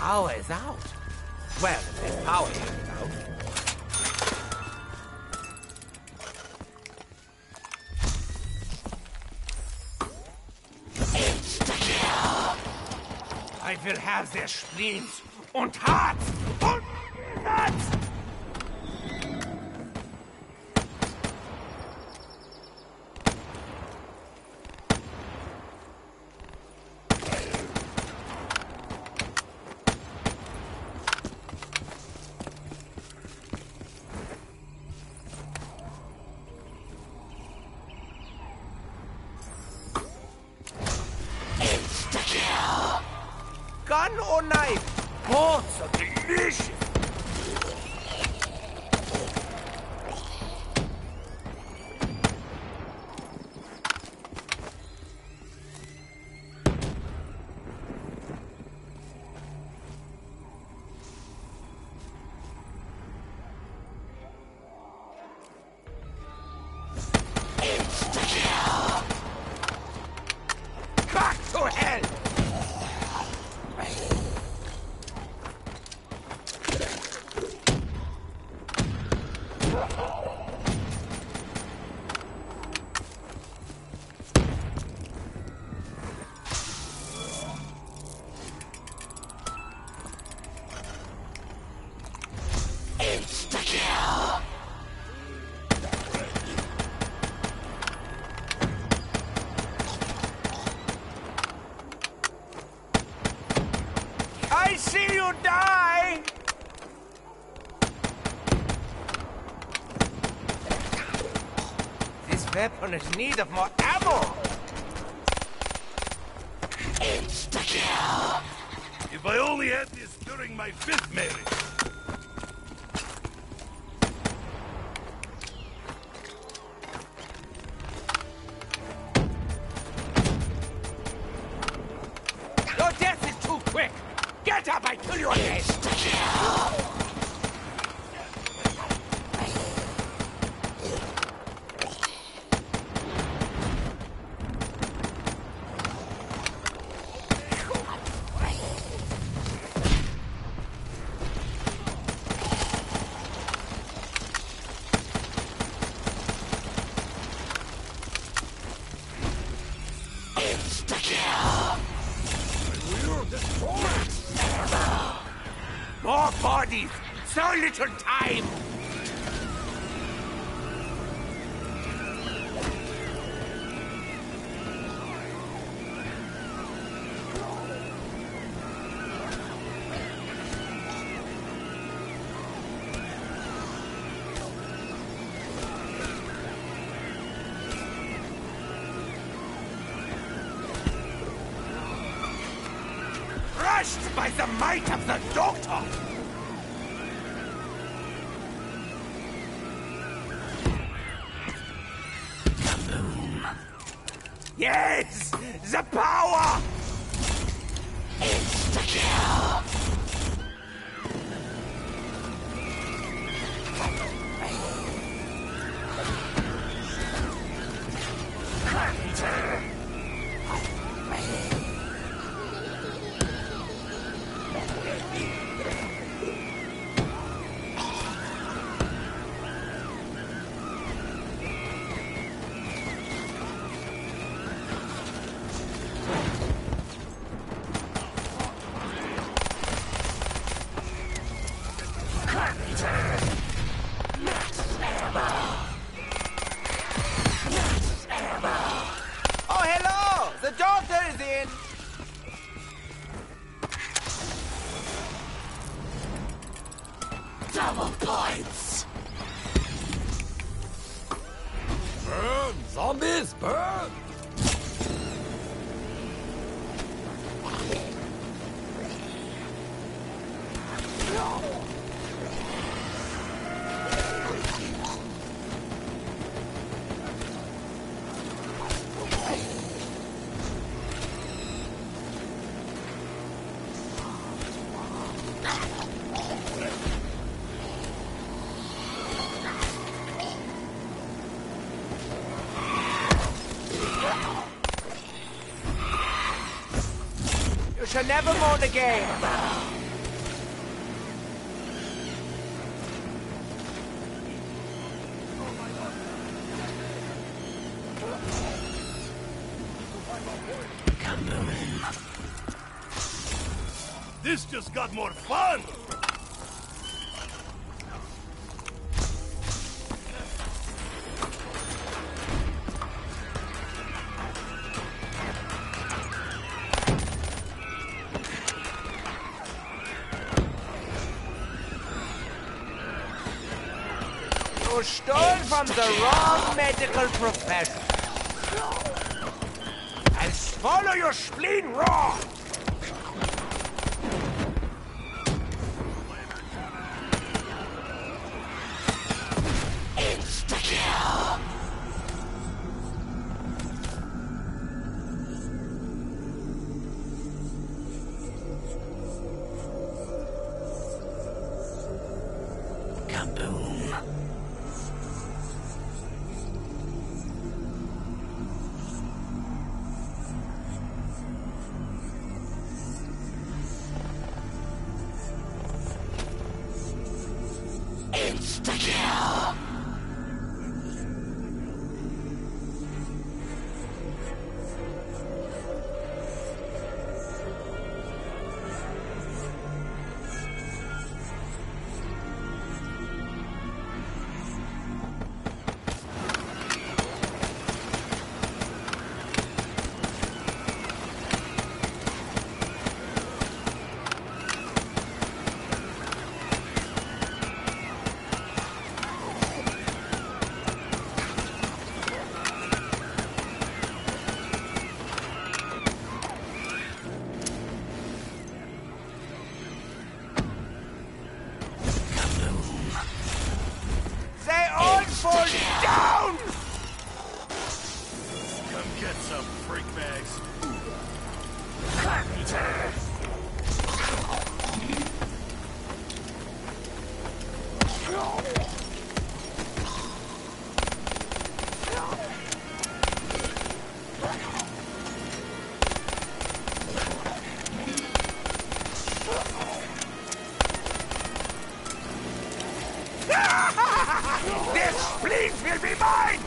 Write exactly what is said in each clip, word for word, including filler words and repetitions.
power is out. Well, if there's power is out. I will have their spleens und Herz und Herz! Gun or knife? Both are delicious. Insta-kill. Back to hell. Insta-kill! I see you die! This weapon is in need of more ammo! Insta-kill! If I only had this during my fifth marriage! Your death is too quick! Get up, I kill you again! Insta-kill! More bodies! So little time! Crushed by the might of the Doctor! Kaboom! Yes! The power! Insta-kill! Oh, hello! The Doctor is in! Double points! Burn! Zombies, burn! You shall never mourn again. This just got more fun! You stole from the wrong medical profession. I'll swallow your spleen raw! Fall down! Come get some, freak bags. This spleen will be mine!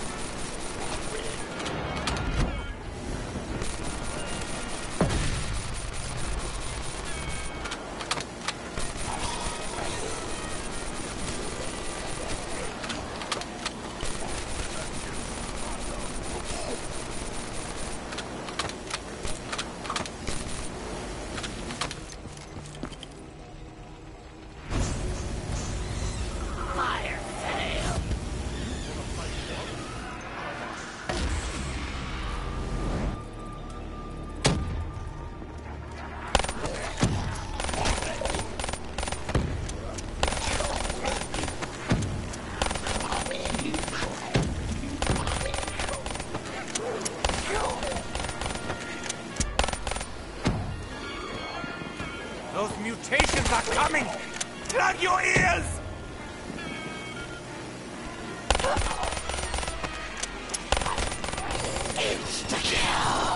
Those mutations are coming! Plug your ears! Insta-kill!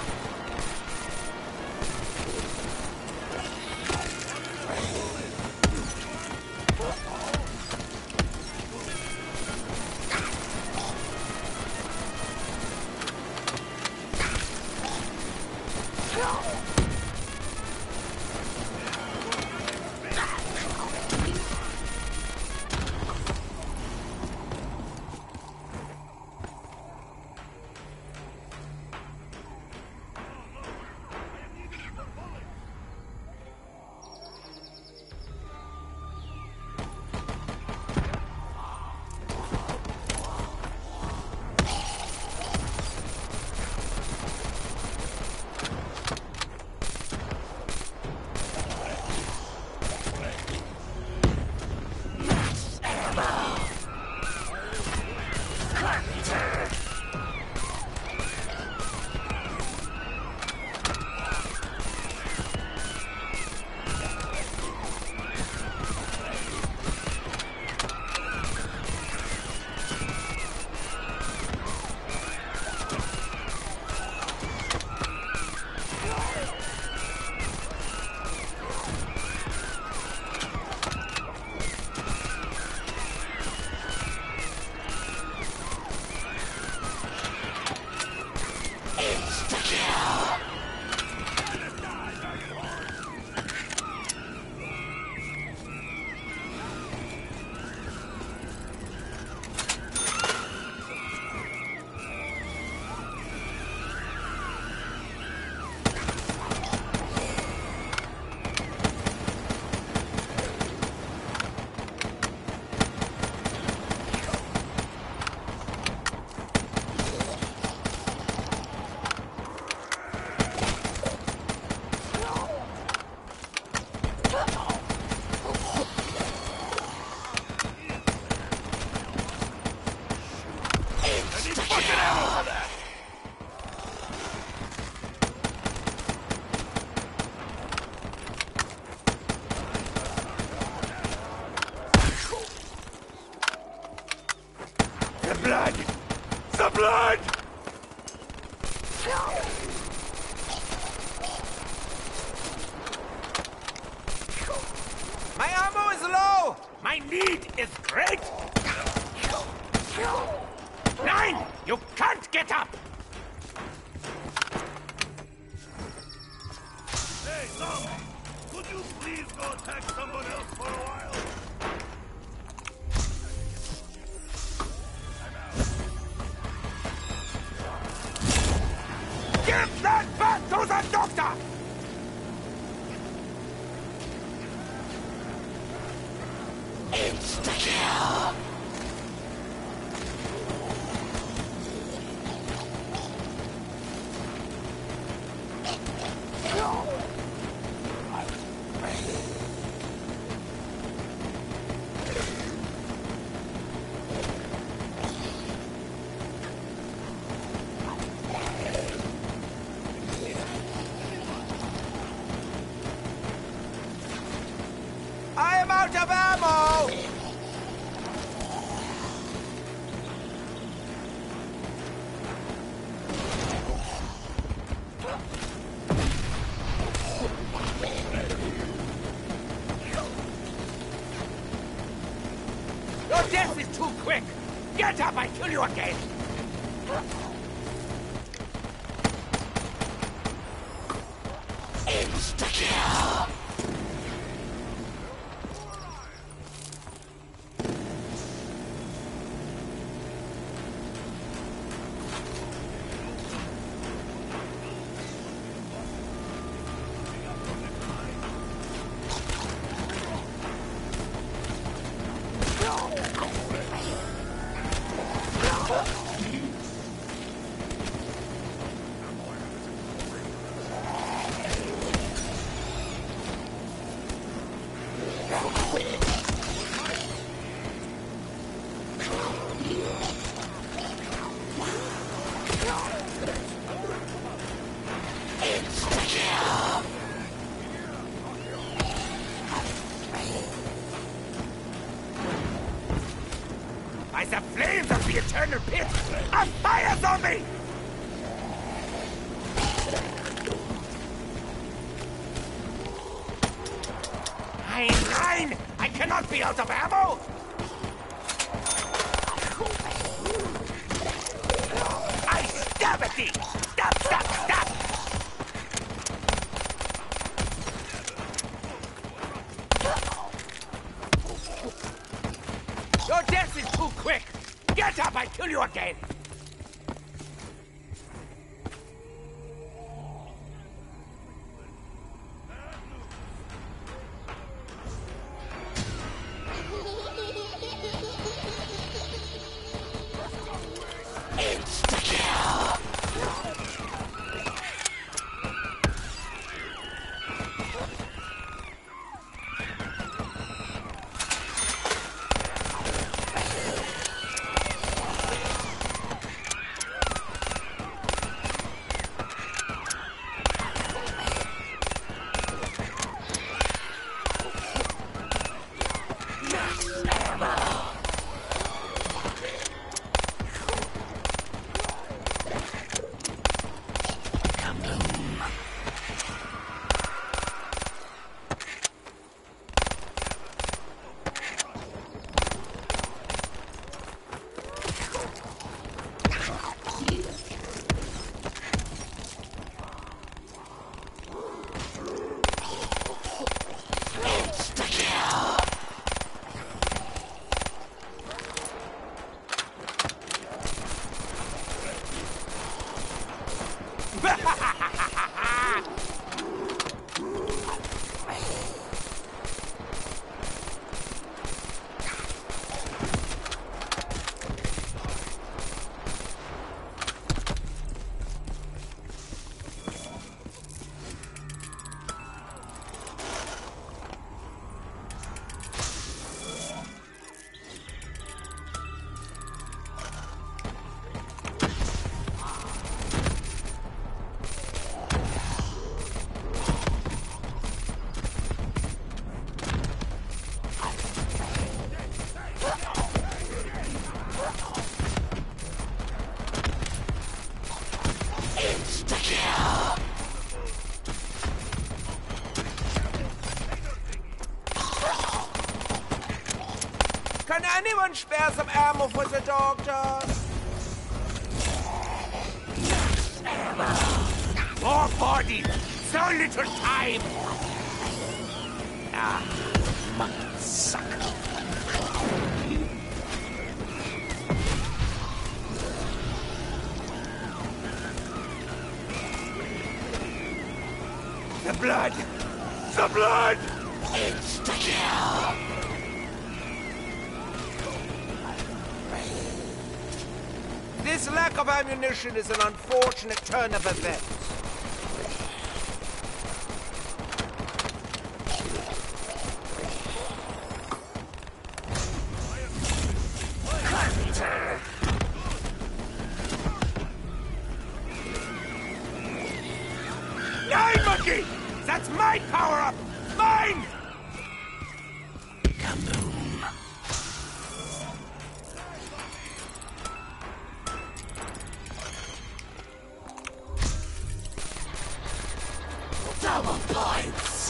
My ammo is low! My need is great! Nine! You can't get up! Hey, zombie! Could you please go attack someone else for a while? Give that back to the doctor! Insta-kill! I am out of ammo! Your death is too quick! Get up, I kill you again! Insta-kill! By the flames of the eternal pit, a fire zombie! Nine, nine! I cannot be out of ammo! I stab at thee! Stop, stop, stop! Your death is too quick! Get up, I kill you again! Can anyone spare some ammo for the doctor? More bodies! So little time! Ah, monkey sucker. The blood! The blood! Insta-kill! This lack of ammunition is an unfortunate turn of events. Nine, monkey! That's my power-up! Mine! Kaboom. Double points!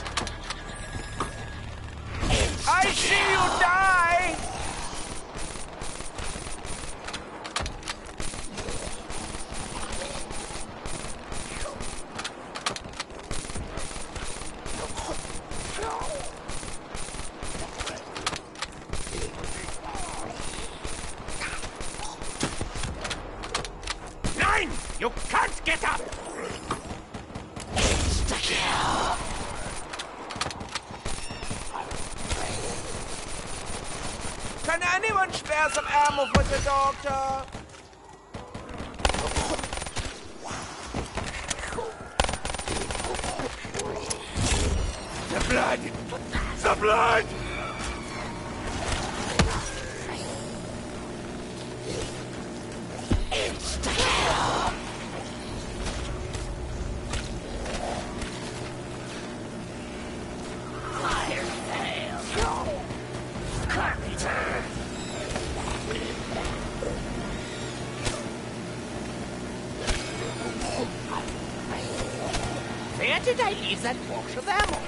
I see you die! Nine! You can't get up! Insta-kill! Can anyone spare some ammo for the doctor? The blood! The blood! Insta-kill! Fire fail! Carpenter! Where did I leave that box of ammo?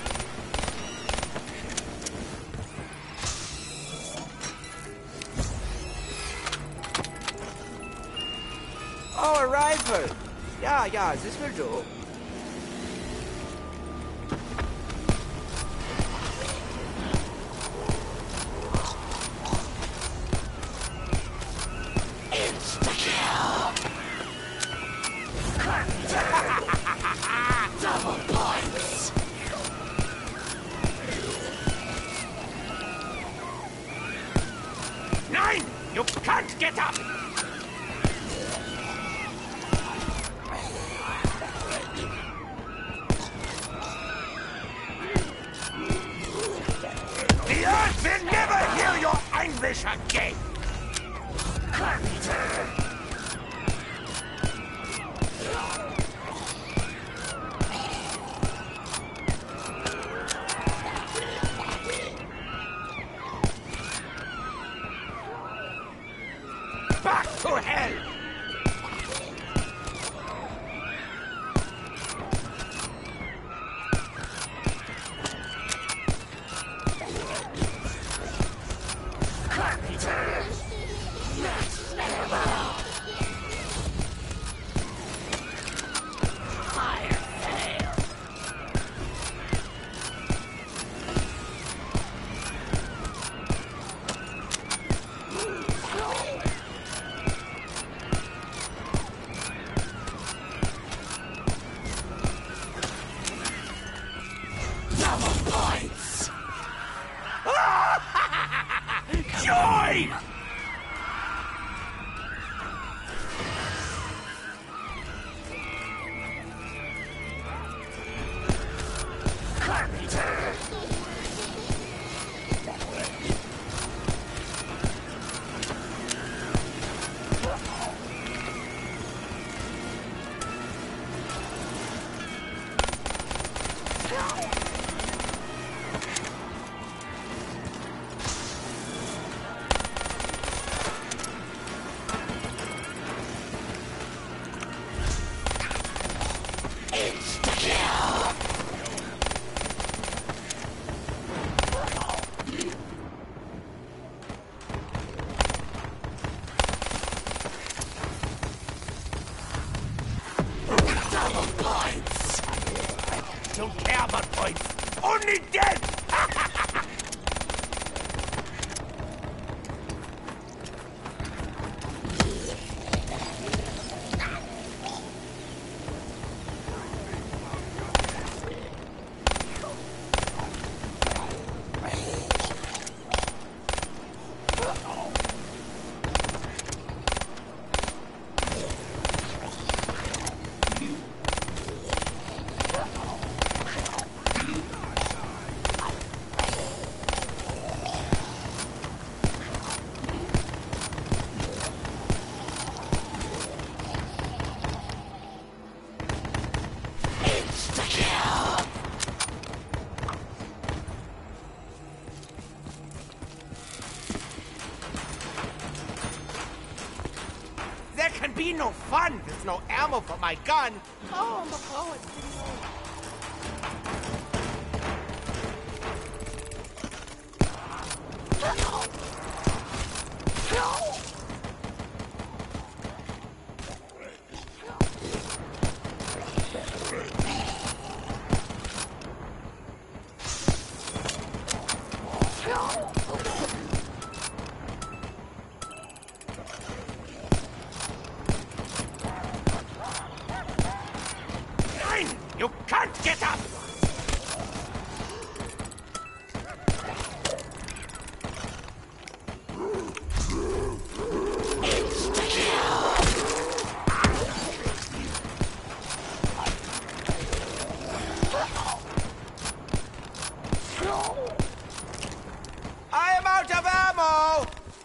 Oh, a rifle. Yeah, yeah, this will do. Insta-kill! Double points! Nine! You can't get up! The earth will never hear your anguish again! Carpenter! Back to hell! Carpenter! Don't care about points. Only death! There can be no fun with no ammo for my gun. Oh, my power is pretty low. You can't get up! I am out of ammo!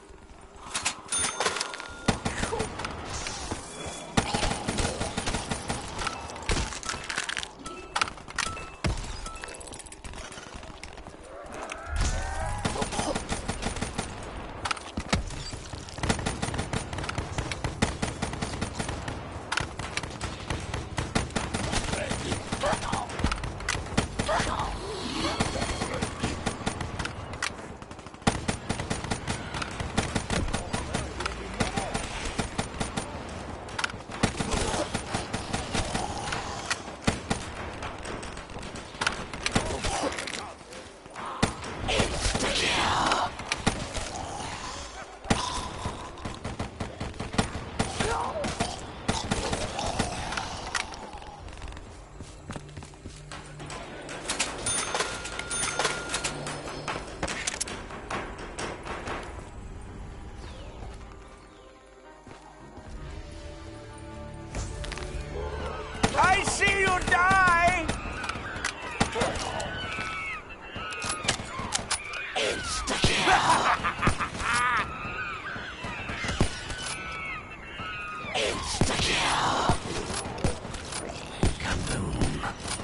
I see you die! Insta-kill! Kaboom!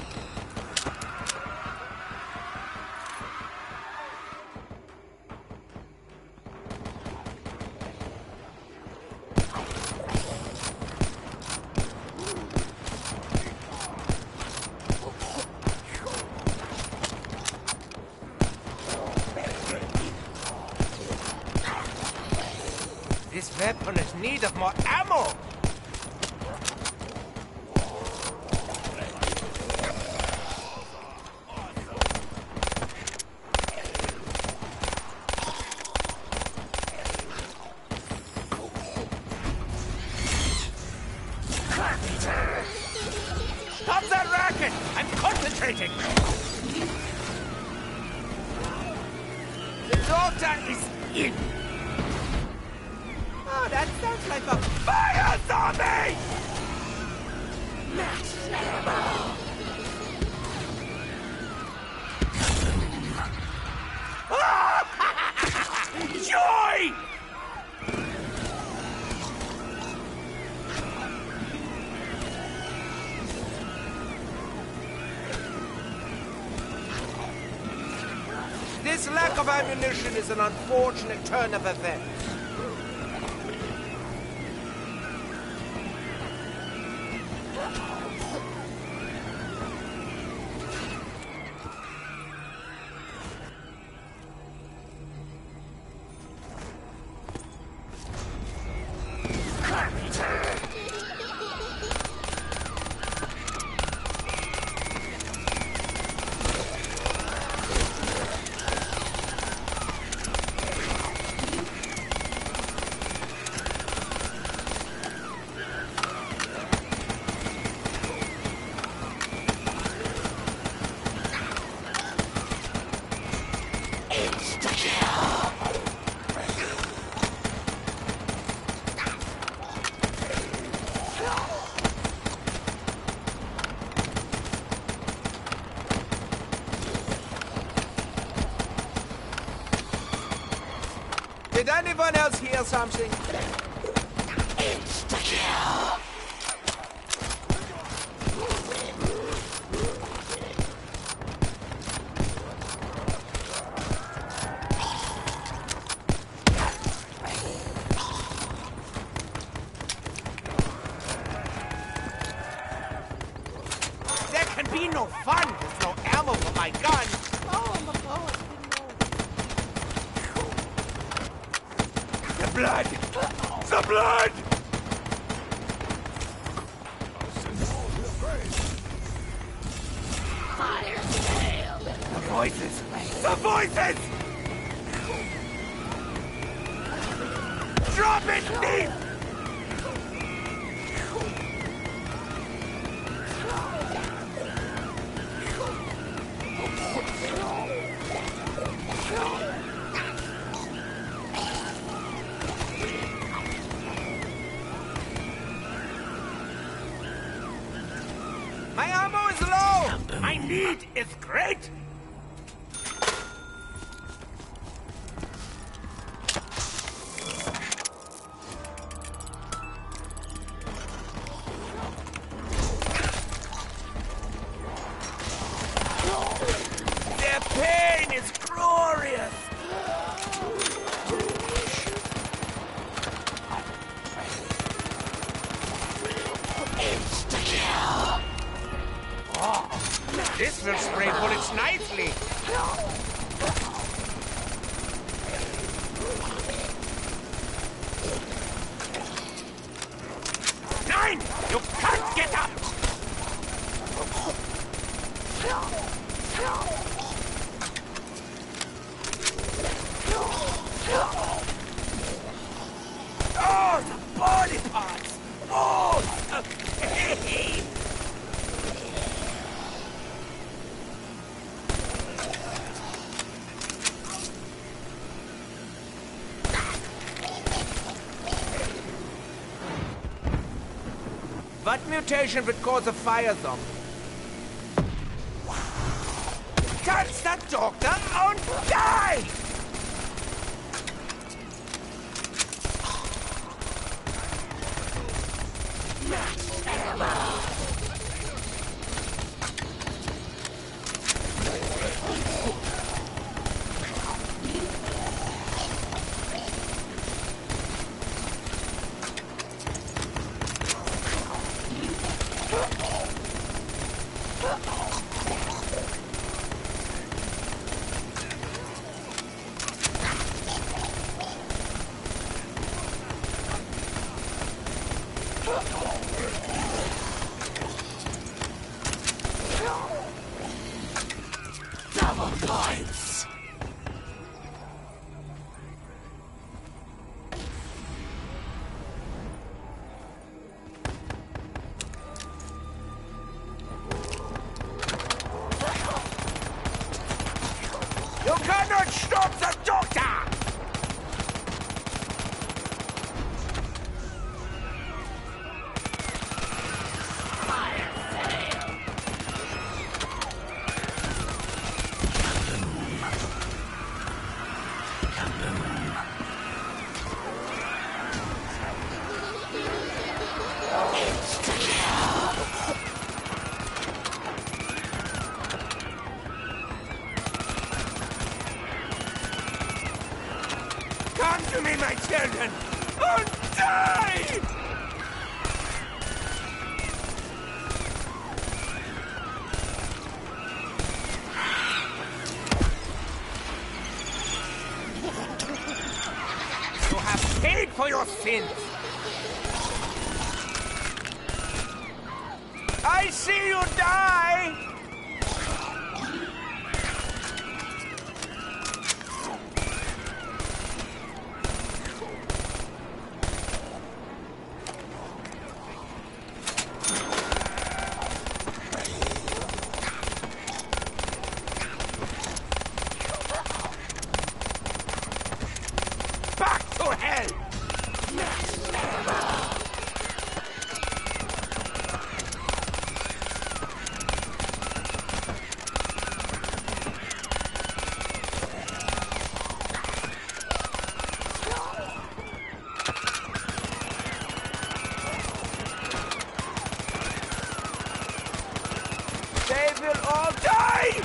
This weapon is in need of more ammo! Stop that racket! I'm concentrating! The daughter is in! Oh, that sounds like a fire zombie! Max ammo! Joy! This lack of ammunition is an unfortunate turn of events. Did anyone else hear something? Insta-kill. There can be no fun with no ammo for my gun. Oh, my God, The blood! The blood! Fire sale. The voices! The voices! Drop it deep! My ammo is low! My need is great! Their pain is glorious! Insta-kill. This will spray bullets nicely! Nine! You can't get up! Oh, the body parts! Oh! Hey! What mutation would cause a fire zombie? Catch that doctor and die! Double points. You cannot stop the doctor! Come to me, my children, and die! You have paid for your sins. I see you die! Back to hell! will all die!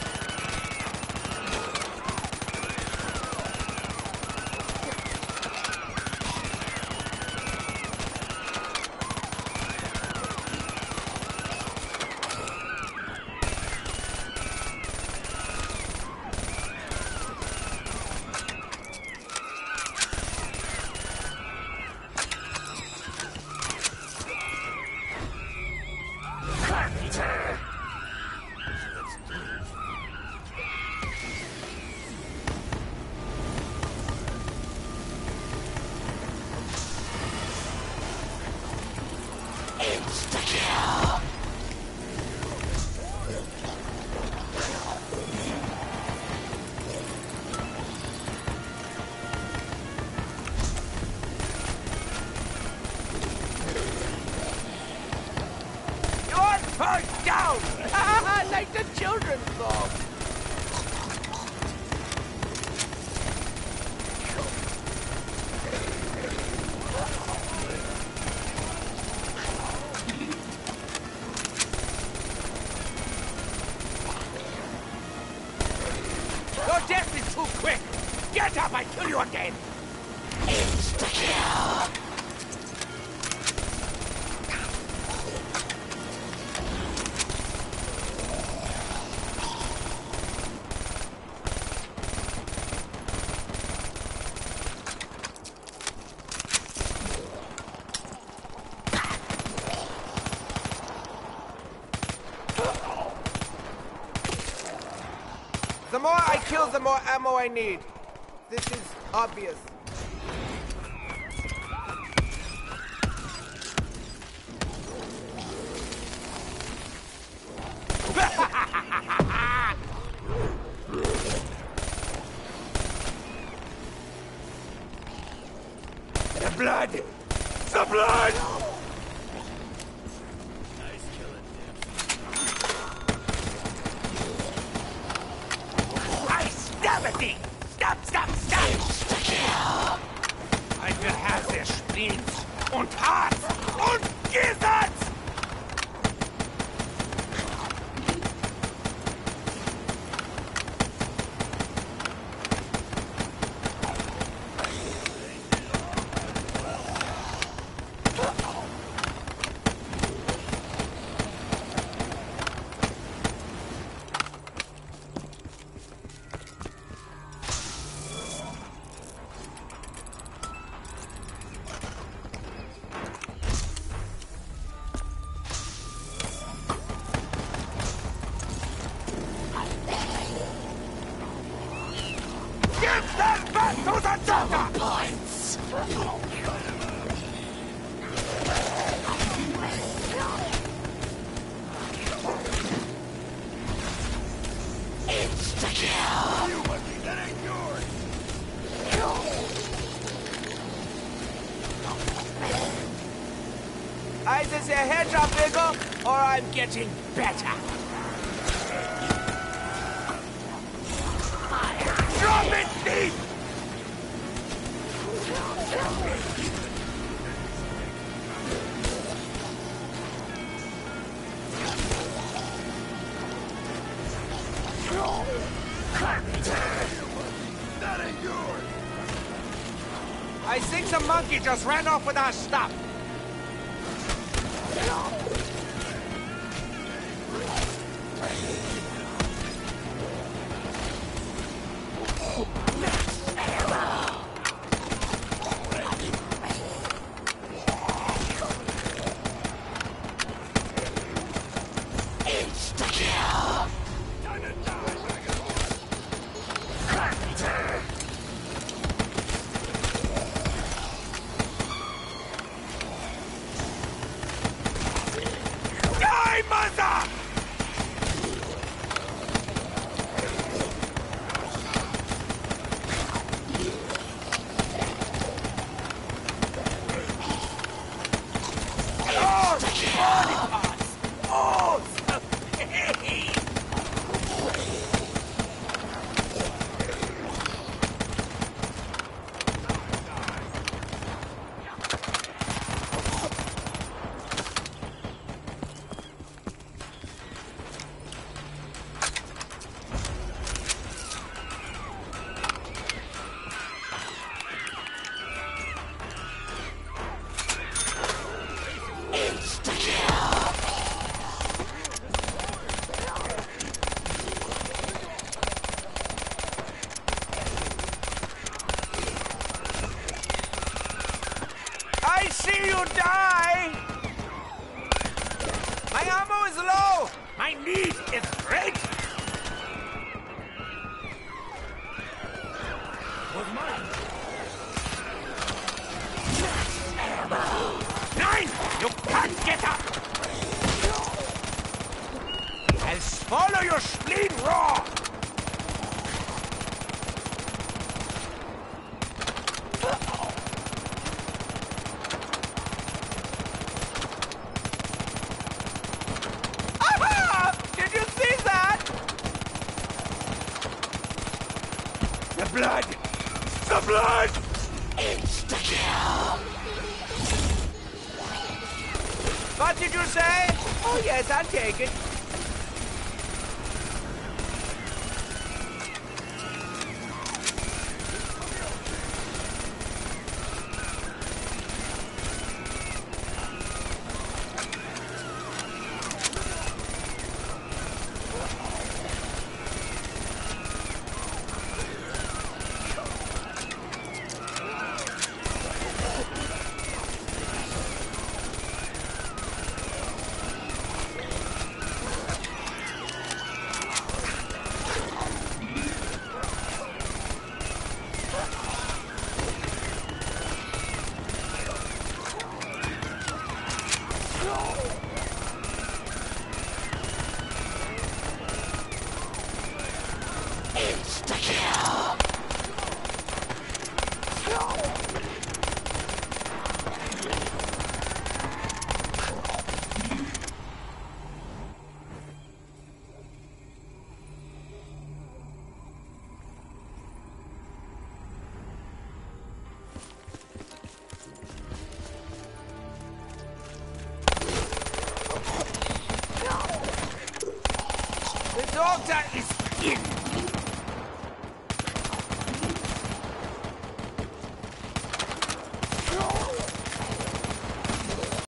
Insta-kill. You're first down! Like the children's song. Your death is too quick! Get up, I kill you again! Insta-kill. The more I kill, the more ammo I need. This is obvious. The blood! The blood! Nice killing, I stab at thee! Stop, stop, stop! Insta-kill. I will have their spleens und Herz und Gesetz! Give that back to the doctor! Points. Insta-kill. You monkey, that ain't yours! Either their heads are bigger, or I'm getting better. Drop it deep! That ain't yours! I think the monkey just ran off with our stuff. Insta-kill. Time to die, vagabond! Die, mother! Oh, body parts! Oh, the pain! I need is red. Was mine. Nine! You can't get up! I'll swallow your spleen raw! Aha! Did you see that? The blood! The blood! Insta-kill. What did you say? Oh, yes, I'll take it. Insta-kill. The doctor is in.